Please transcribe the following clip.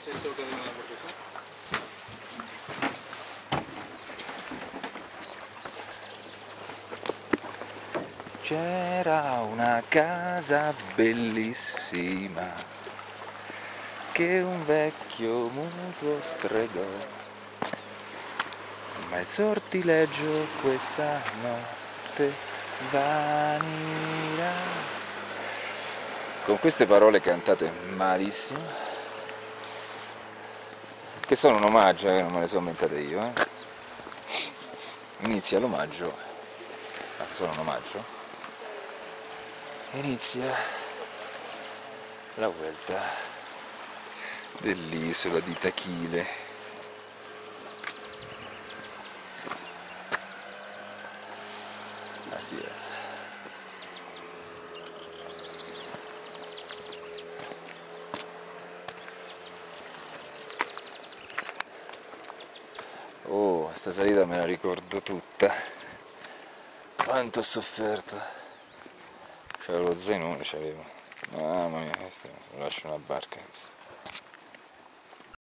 C'era una casa bellissima che un vecchio mutuo stregò, ma il sortileggio questa notte svanirà. Con queste parole cantate malissimo, che sono un omaggio, non me le sono inventate io, inizia l'omaggio, sono un omaggio, inizia la vuelta dell'isola di Tachile. Así es. Oh, sta salita me la ricordo tutta. Quanto ho sofferto. C'avevo lo zainone, c'avevo. Mamma mia, questo lo lascio una barca.